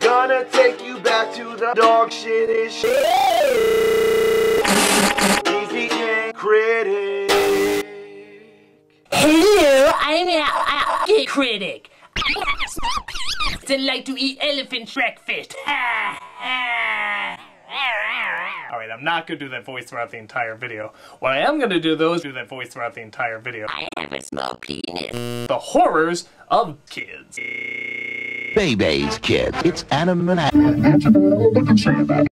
Gonna take you back to the dog shit shit. Easy and critic. Hello, I'm a critic. I like to eat elephant breakfast. Alright, I'm not gonna do that voice throughout the entire video. What I am gonna do though is do that voice throughout the entire video. I have a small penis. The horrors of kids. Baby's Kids. It's animal.